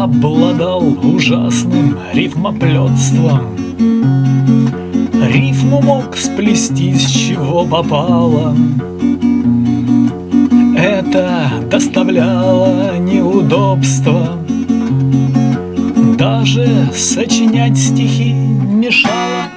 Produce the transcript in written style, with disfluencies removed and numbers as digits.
обладал ужасным рифмоплетством. Рифму мог сплести с чего попало. Это доставляло неудобства. Даже сочинять стихи мешало.